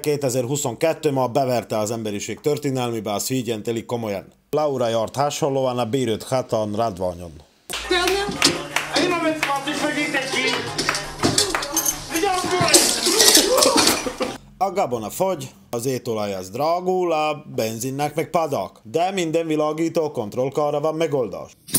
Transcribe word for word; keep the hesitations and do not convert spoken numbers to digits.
kétezer-huszonkettő ma beverte az emberiség történelmébe, azt figyeltelik komolyan. Laura Yard hasonlóan a bírőt hatan radványon. A gabona fogy, az étolaj az drágul, a benzinnek meg padak, de minden világító kontrollkára van megoldás.